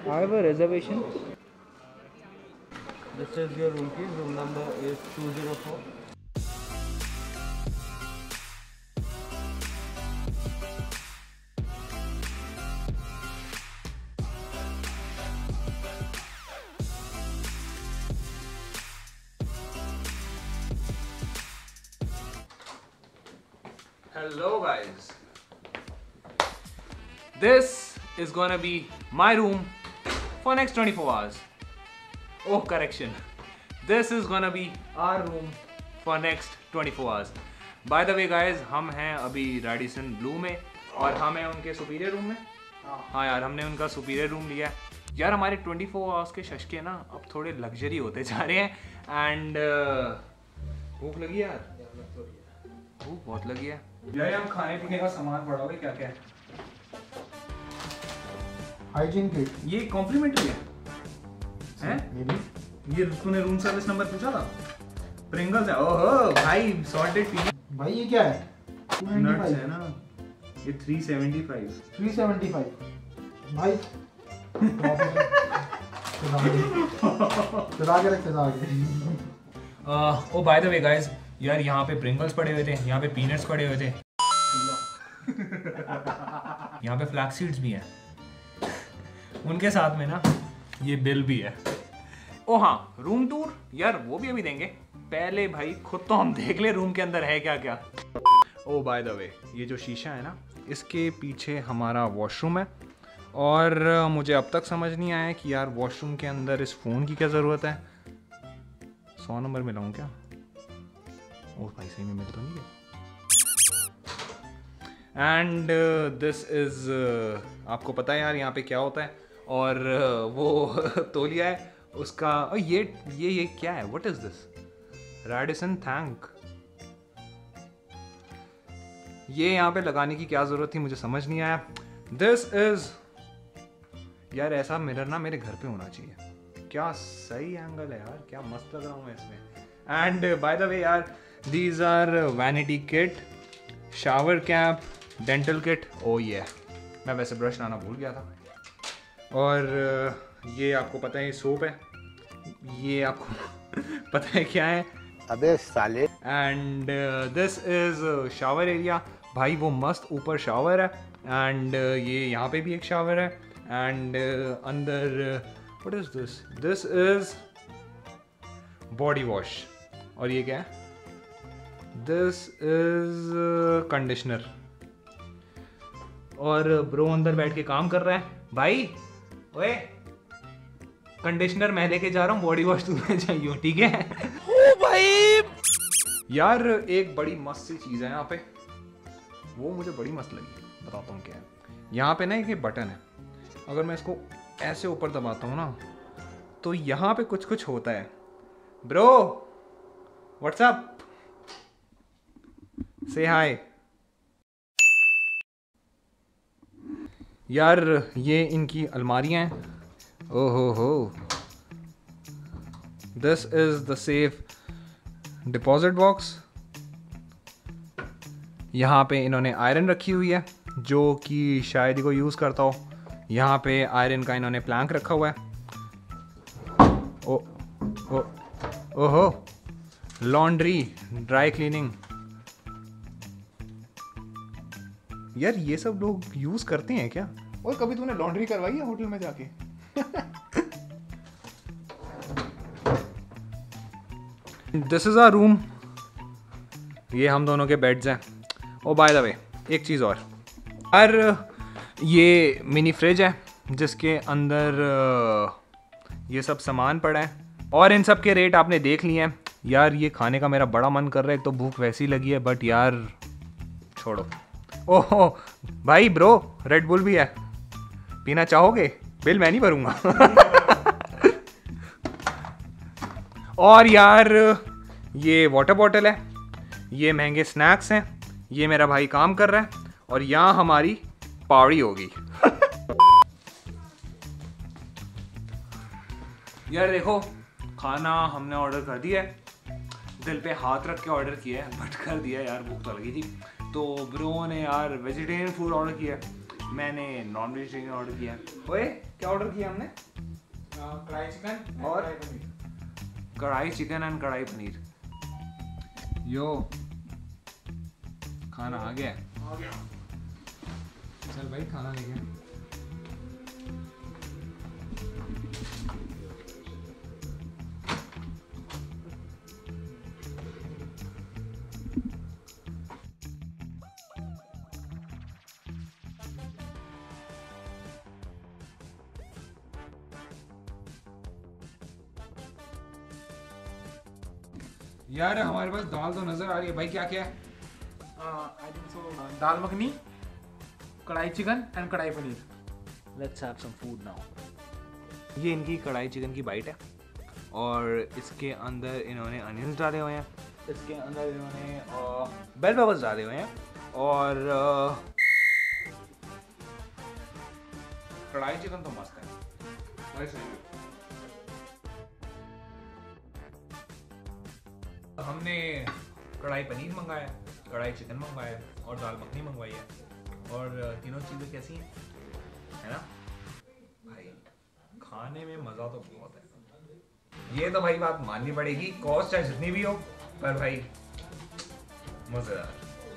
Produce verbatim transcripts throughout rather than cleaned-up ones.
I have a reservation. This is your room key. Room number is two zero four. Hello guys. This is gonna be my room for next twenty-four hours. Oh, correction. This is gonna be our room for next twenty-four hours. By the way guys, हम हैं अभी Radisson Blu में और हम हैं उनके superior room में. हाँ यार, हमने उनका सुपीरियर रूम लिया है. यार हमारे चौबीस आवर्स के शशके ना अब थोड़े लग्जरी होते जा रहे हैं. एंड भूख लगी यार, भूख बहुत लगी है यार. हम खाने पीने का सामान पड़ोगे क्या क्या है? Hygiene kit. ये कॉम्प्लीमेंट्री है हैं? ये तूने रूम सर्विस नंबर पूछा था? प्रिंगल्स है. ओहो भाई, सॉल्टेड पी. भाई ये क्या है? नट्स है ना. ये तीन सौ पचहत्तर. तीन सौ पचहत्तर भाई. चला के रख, चला के. Oh by the way guys, यार यहाँ पे प्रिंगल्स पड़े हुए थे, यहाँ पे पीनट्स पड़े हुए थे, यहाँ पे फ्लैक्स सीड्स भी हैं. उनके साथ में ना ये बिल भी है. ओ हाँ, रूम टूर यार वो भी अभी देंगे. पहले भाई खुद तो हम देख ले रूम के अंदर है क्या क्या. ओ बाय द वे, ये जो शीशा है ना, इसके पीछे हमारा वॉशरूम है. और मुझे अब तक समझ नहीं आया कि यार वॉशरूम के अंदर इस फ़ोन की क्या ज़रूरत है. सौ नंबर मिलाऊँ क्या? ओ भाई सही में मिल तो नहीं है. एंड दिस इज़, आपको पता है यार यहाँ पे क्या होता है. और uh, वो तौलिया है उसका. और ये ये ये क्या है? What is this? Radisson thank. ये यहाँ पे लगाने की क्या ज़रूरत थी, मुझे समझ नहीं आया. दिस इज़, यार ऐसा मिरर ना मेरे घर पे होना चाहिए. क्या सही एंगल है यार, क्या मस्त लग रहा हूँ मैं इसमें. एंड बाय द वे यार, these are vanity kit, shower cap, dental kit. oh yeah, मैं वैसे ब्रश लाना भूल गया था. और ये आपको पता है ये सोप है. ये आपको पता है क्या है? अबे साले. And this is shower area. भाई वो मस्त ऊपर शावर है. एंड uh, ये यहाँ पे भी एक शावर है. एंड uh, अंदर what is this? This is body wash. और ये क्या है? This is conditioner. और ब्रो अंदर बैठ के काम कर रहा है. भाई ओए, कंडीशनर मैं लेके जा रहा हूँ, बॉडी वॉश तुम्हें चाहिए, ठीक है? ओ भाई यार, एक बड़ी मस्त सी चीज़ है यहाँ पे, वो मुझे बड़ी मस्त लगी. बताता हूँ क्या है. यहाँ पे ना एक बटन है. अगर मैं इसको ऐसे ऊपर दबाता हूँ ना, तो यहाँ पे कुछ कुछ होता है. ब्रो व्हाट्सअप, से हाय. यार ये इनकी अलमारियां हैं. ओहो हो, this is the safe deposit box. यहाँ पे इन्होंने आयरन रखी हुई है, जो कि शायद ही कोई यूज़ करता हो. यहाँ पे आयरन का इन्होंने प्लैंक रखा हुआ है. ओ ओ ओहो, लॉन्ड्री, ड्राई क्लीनिंग. यार ये सब लोग यूज करते हैं क्या? और कभी तूने लॉन्ड्री करवाई है होटल में जाके? This is our room. ये हम दोनों के बेड्स हैं. ओ बाय द वे, एक चीज़ और. यार ये मिनी फ्रिज है जिसके अंदर ये सब सामान पड़ा है. और इन सब के रेट आपने देख लिए हैं. यार ये खाने का मेरा बड़ा मन कर रहा है. एक तो भूख वैसी लगी है, बट यार छोड़ो. ओहो भाई ब्रो, रेड बुल भी है, पीना चाहोगे? बिल मैं नहीं भरूंगा. और यार ये वाटर बॉटल है, ये महंगे स्नैक्स हैं, ये मेरा भाई काम कर रहा है. और यहाँ हमारी पार्टी होगी. यार देखो, खाना हमने ऑर्डर कर दिया है. दिल पे हाथ रख के ऑर्डर किया है, बट कर दिया यार, भूख तो लगी थी. तो ब्रो ने यार वेजिटेरियन फूड ऑर्डर किया है. मैंने नॉन वेजिटेरियन ऑर्डर किया है। ओए क्या ऑर्डर किया हमने? कढ़ाई चिकन और कढ़ाई पनीर। कढ़ाई चिकन एंड कढ़ाई पनीर। यो खाना आ गया। आ गया। चल भाई खाना ले गया। यार हमारे पास दाल तो नजर आ रही है भाई, क्या क्या है? आई थिंक सो दाल मखनी, कढ़ाई chicken and kadai paneer. Let's have some food now. ये इनकी कढ़ाई चिकन की बाइट है और इसके अंदर इन्होंने अनियंस डाले हुए हैं, इसके अंदर इन्होंने बेल पेपर्स डाले हुए हैं और कढ़ाई चिकन तो मस्त है भाई, सही है। हमने कढ़ाई पनीर मंगाया, कढ़ाई चिकन मंगवाया और दाल मखनी मंगवाई है और तीनों चीज़ें कैसी हैं, है ना भाई? खाने में मज़ा तो बहुत है। ये तो भाई बात माननी पड़ेगी, कॉस्ट चाहे जितनी भी हो पर भाई मज़ेदार।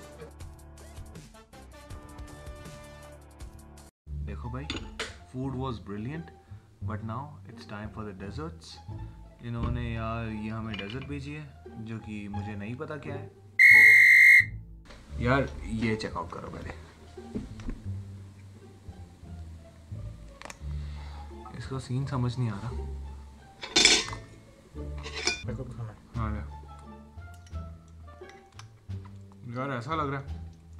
देखो भाई, food was brilliant but now it's time for the desserts. इन्होंने यार ये हमें डेजर्ट भेजी है जो कि मुझे नहीं पता क्या है। यार ये चेकआउट करो पहले, इसका सीन समझ नहीं आ रहा। देखो तो खाना। हाँ यार ऐसा लग रहा है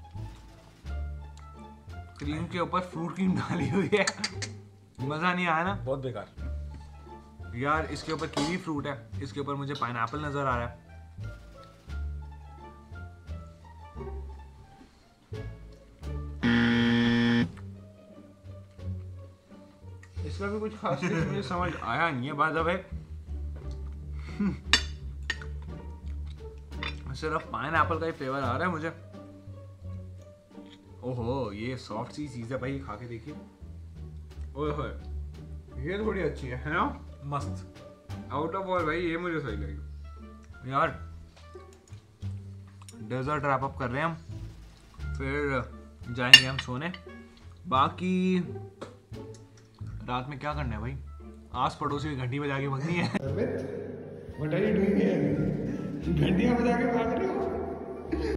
क्रीम के ऊपर फ्रूट क्रीम डाली हुई है, मज़ा नहीं आया ना? बहुत बेकार। यार इसके ऊपर कीवी फ्रूट है, इसके ऊपर मुझे पाइनएप्पल नजर आ रहा है। इसका भी कुछ खास चीज मुझे समझ आया नहीं है बात। अब सिर्फ पाइनएप्पल का ही फ्लेवर आ रहा है मुझे। ओहो ये सॉफ्ट सी चीज है भाई, खा के देखिए। ओए होए ये थोड़ी अच्छी है, है ना? मस्त आउट ऑफ ऑल भाई ये मुझे सही लगी। यार डेजर्ट रैप अप कर रहे हैं हम, फिर जाएंगे हम सोने। बाकी रात में क्या करना है भाई? आस पड़ोसी की घंटी बजा के भगनी है। What are you doing here? घंटियां बजा के भाग रहे हो?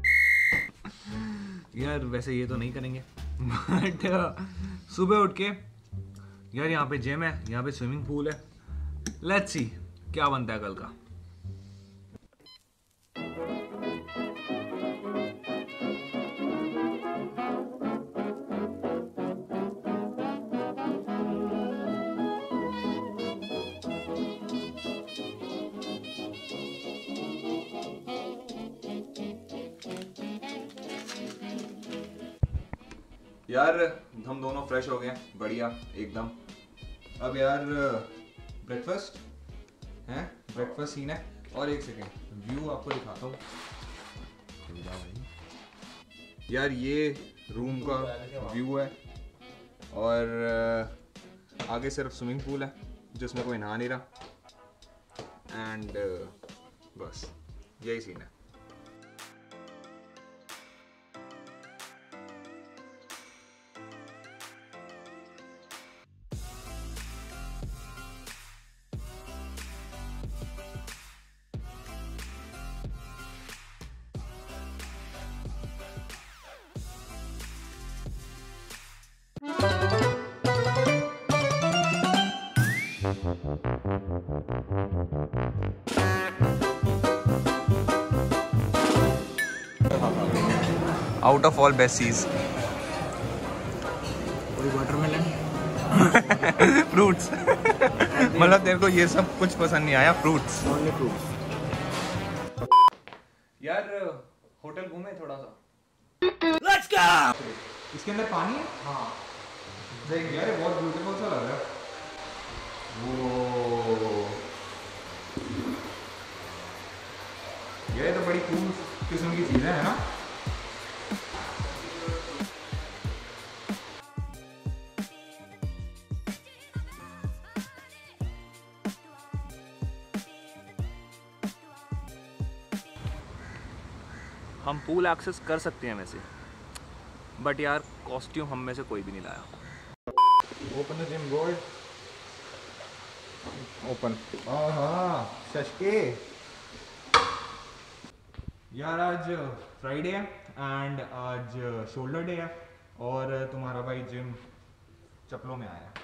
यार वैसे ये तो नहीं करेंगे बट सुबह उठ के यार यहाँ पे जिम है, यहाँ पे स्विमिंग पूल है। लेट्स सी क्या बनता है कल का। यार हम दोनों फ्रेश हो गए, बढ़िया एकदम। अब यार ब्रेकफास्ट है, ब्रेकफास्ट सीन है। और एक सेकेंड व्यू आपको दिखाता हूँ यार, ये रूम का व्यू है और आगे सिर्फ स्विमिंग पूल है जिसमें कोई नहा नहीं रहा एंड बस यही सीन है। आउट ऑफ ऑल बेस्ट चीज वाटरमेलन फ्रूट्स मतलब तेरे को ये सब कुछ पसंद नहीं आया? Fruits, only fruits. यार होटल घूमे थोड़ा सा। Let's go. इसके अंदर पानी है? हाँ देख यार बहुत ब्यूटीफुल सा लग रहा है। वो ये तो बड़ी कूल किस्म की चीज़ है, है ना? हम पूल एक्सेस कर सकते हैं वैसे, बट यार कॉस्ट्यूम हम में से कोई भी नहीं लाया। Open the gym gold. Open. हाँ शशके यार, आज फ्राइडे है एंड आज शोल्डर डे है और तुम्हारा भाई जिम चप्पलों में आया है।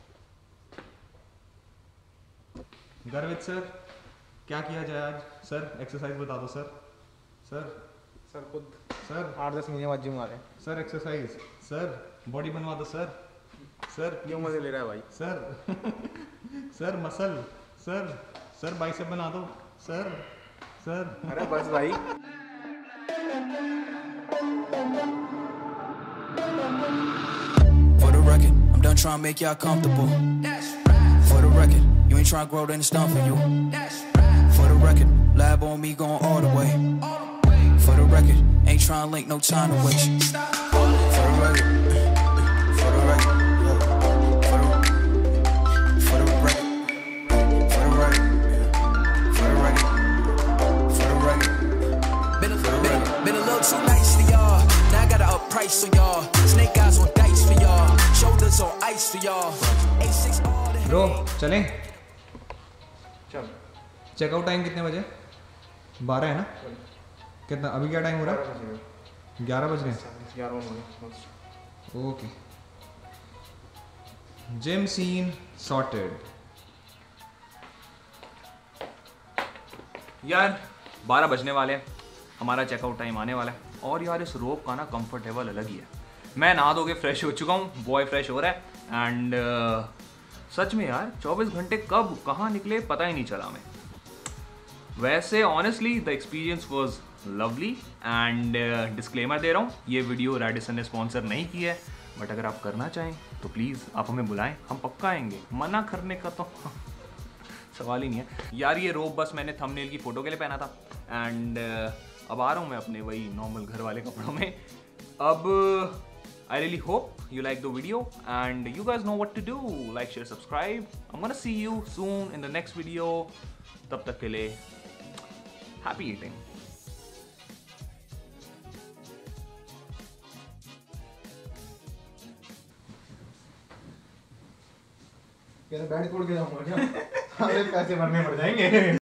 गर्वित सर, क्या किया जाए आज? सर एक्सरसाइज बता दो सर। सर सर खुद सर आठ दस महीने बाद जिम आ रहे हैं। Sir exercise. सर बॉडी बनवा दो सर। सर क्यों मजे ले रहा है भाई? Sir sir muscle. Sir sir bicep बना दो सर। सर अरे बस भाई। For the record, I'm done trying to make y'all comfortable. For the record, you ain't trying to grow, then it's done for you. For the record, lab on me going all the way. For the record, ain't trying to link, no time to waste. For the record, for the record, for the, for the record, for the record, for the record, for the record. Been a, been, been a little too nice for y'all. Now I got to up price on y'all. Snake eyes on dice for y'all. Shoulders on ice for y'all. A six all the bro चलें? चल checkout time कितने बजे? बारह है ना? कितना अभी क्या टाइम हो रहा है? ग्यारह बज रहे हैं। ग्यारह बजे। Okay, gym scene sorted. यार बारह बजने वाले हैं, हमारा चेकआउट टाइम आने वाला है और यार इस रोप का ना कंफर्टेबल अलग ही है। मैं नहा धो के फ्रेश हो चुका हूँ, बॉय फ्रेश हो रहा है एंड uh, सच में यार चौबीस घंटे कब कहाँ निकले पता ही नहीं चला हमें। वैसे honestly the experience was lovely and disclaimer दे रहा हूँ, ये वीडियो रेडिसन ने स्पॉन्सर नहीं की है, बट अगर आप करना चाहें तो प्लीज़ आप हमें बुलाएं, हम पक्का आएंगे। मना करने का तो सवाल ही नहीं है यार। ये रोब बस मैंने थंबनेल की फ़ोटो के लिए पहना था एंड uh, अब आ रहा हूँ मैं अपने वही नॉर्मल घर वाले कपड़ों में। अब I really hope you like the video and you guys know what to do. Like, share, subscribe. I'm gonna see you soon in the next video. तब तक के लिए happy eating. बैट तोड़ के जाऊंगा क्या? सारे पैसे भरने पड़ जाएंगे।